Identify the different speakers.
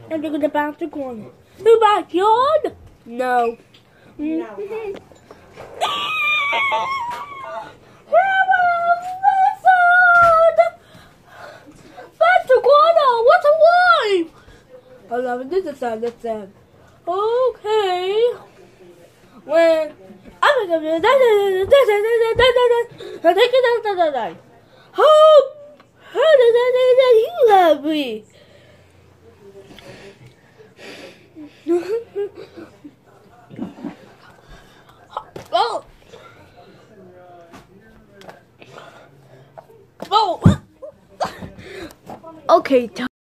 Speaker 1: And they're gonna bounce the corner. The backyard? No.
Speaker 2: No.
Speaker 1: That's the corner. What's a wife? I love it. This is sad. That's sad. Okay. When I'm gonna how did you have me? Oh. Oh. Okay.